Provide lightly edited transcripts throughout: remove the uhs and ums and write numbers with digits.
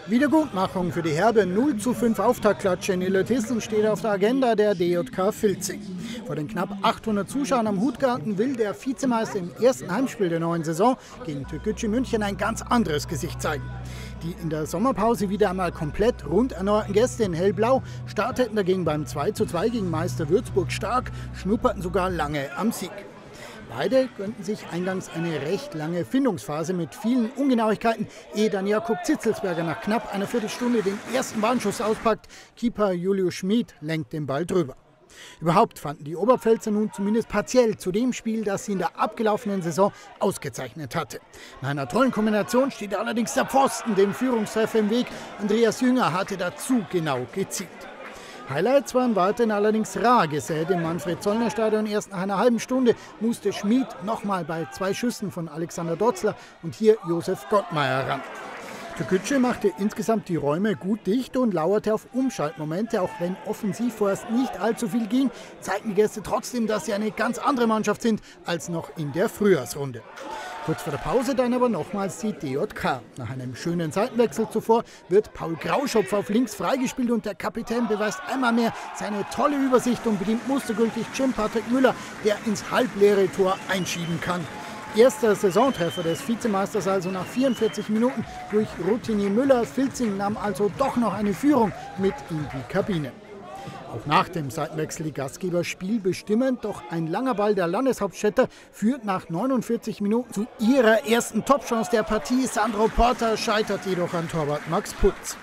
Wiedergutmachung für die herbe 0:5 Auftaktklatsche in Illertissen steht auf der Agenda der DJK Vilzing. Vor den knapp 800 Zuschauern am Hutgarten will der Vizemeister im ersten Heimspiel der neuen Saison gegen Türkgücü München ein ganz anderes Gesicht zeigen. Die in der Sommerpause wieder einmal komplett rund erneuerten Gäste in hellblau starteten dagegen beim 2:2 gegen Meister Würzburg stark, schnupperten sogar lange am Sieg. Beide gönnten sich eingangs eine recht lange Findungsphase mit vielen Ungenauigkeiten, ehe dann Jakub Zitzelsberger nach knapp einer Viertelstunde den ersten Warnschuss auspackt. Keeper Julius Schmid lenkt den Ball drüber. Überhaupt fanden die Oberpfälzer nun zumindest partiell zu dem Spiel, das sie in der abgelaufenen Saison ausgezeichnet hatte. Nach einer tollen Kombination steht allerdings der Pfosten dem Führungstreffer im Weg. Andreas Jünger hatte dazu genau gezielt. Highlights waren weiterhin allerdings rar gesät. Im Manfred-Zollner-Stadion erst nach einer halben Stunde musste Schmid nochmal bei 2 Schüssen von Alexander Dotzler und hier Josef Gottmeier ran. Türkgücü machte insgesamt die Räume gut dicht und lauerte auf Umschaltmomente. Auch wenn offensiv vorerst nicht allzu viel ging, zeigten die Gäste trotzdem, dass sie eine ganz andere Mannschaft sind als noch in der Frühjahrsrunde. Kurz vor der Pause dann aber nochmals die DJK. Nach einem schönen Seitenwechsel zuvor wird Paul Grauschopf auf links freigespielt und der Kapitän beweist einmal mehr seine tolle Übersicht und bedient mustergültig Jim Patrick Müller, der ins halbleere Tor einschieben kann. Erster Saisontreffer des Vizemeisters also nach 44 Minuten durch Routinier Müller. Vilzing nahm also doch noch eine Führung mit in die Kabine. Auch nach dem Seitenwechsel die Gastgeber spielbestimmend, doch ein langer Ball der Landeshauptstädter führt nach 49 Minuten zu ihrer ersten Topchance der Partie. Sandro Porter scheitert jedoch an Torwart Max Putz.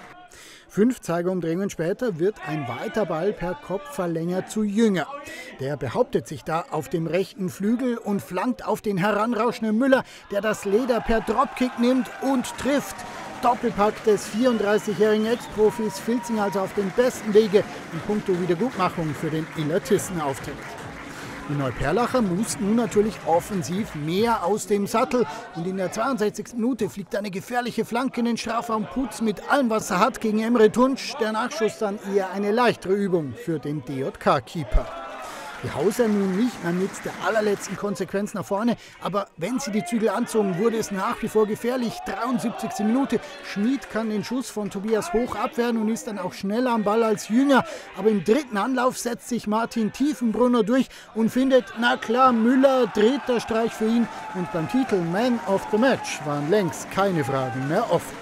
5 Zeigerumdrehungen später wird ein weiter Ball per Kopf verlängert zu Jünger. Der behauptet sich da auf dem rechten Flügel und flankt auf den heranrauschenden Müller, der das Leder per Dropkick nimmt und trifft. Doppelpack des 34-jährigen Ex-Profis, Vilzing also auf dem besten Wege in puncto Wiedergutmachung für den Illertissen-Auftritt. Die Neuperlacher mussten nun natürlich offensiv mehr aus dem Sattel und in der 62. Minute fliegt eine gefährliche Flanke in den Strafraum. Putz mit allem, was er hat, gegen Emre Tunç. Der Nachschuss dann eher eine leichtere Übung für den DJK-Keeper. Die Hauser nun nicht mehr mit der allerletzten Konsequenz nach vorne, aber wenn sie die Zügel anzogen, wurde es nach wie vor gefährlich. 73. Minute, Schmid kann den Schuss von Tobias Hoch abwehren und ist dann auch schneller am Ball als Jünger. Aber im dritten Anlauf setzt sich Martin Tiefenbrunner durch und findet, na klar, Müller dreht der Streich für ihn. Und beim Titel Man of the Match waren längst keine Fragen mehr offen.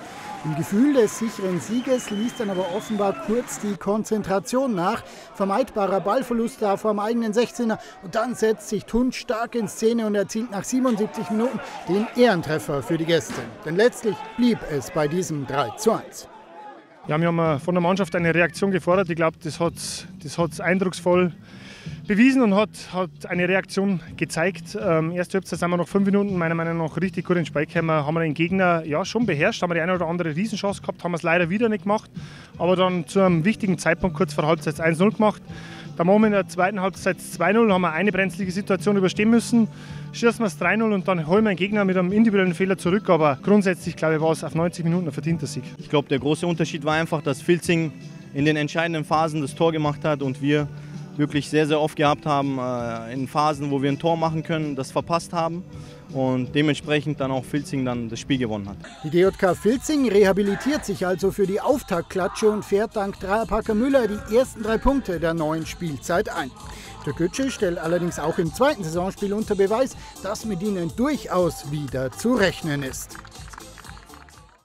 Im Gefühl des sicheren Sieges ließ dann aber offenbar kurz die Konzentration nach. Vermeidbarer Ballverlust da vor dem eigenen 16er und dann setzt sich Tunç stark in Szene und erzielt nach 77 Minuten den Ehrentreffer für die Gäste. Denn letztlich blieb es bei diesem 3:1. Ja, wir haben von der Mannschaft eine Reaktion gefordert. Ich glaube, das hat eindrucksvoll bewiesen und hat eine Reaktion gezeigt. Erste Halbzeit sind wir noch 5 Minuten meiner Meinung nach richtig gut ins Spiel gekommen. Haben wir den Gegner ja schon beherrscht, haben wir die eine oder andere Riesenchance gehabt, haben wir es leider wieder nicht gemacht. Aber dann zu einem wichtigen Zeitpunkt kurz vor der Halbzeit 1:0 gemacht. Dann machen wir in der zweiten Halbzeit 2:0, haben wir eine brenzlige Situation überstehen müssen. Schießen wir es 3:0 und dann holen wir den Gegner mit einem individuellen Fehler zurück. Aber grundsätzlich, glaube ich, war es auf 90 Minuten ein verdienter Sieg. Ich glaube, der große Unterschied war einfach, dass Vilzing in den entscheidenden Phasen das Tor gemacht hat und wir wirklich sehr, sehr oft gehabt haben, in Phasen, wo wir ein Tor machen können, das verpasst haben und dementsprechend dann auch Vilzing dann das Spiel gewonnen hat. Die DJK Vilzing rehabilitiert sich also für die Auftaktklatsche und fährt dank Dreierpacker Müller die ersten 3 Punkte der neuen Spielzeit ein. Türkgücü stellt allerdings auch im zweiten Saisonspiel unter Beweis, dass mit ihnen durchaus wieder zu rechnen ist.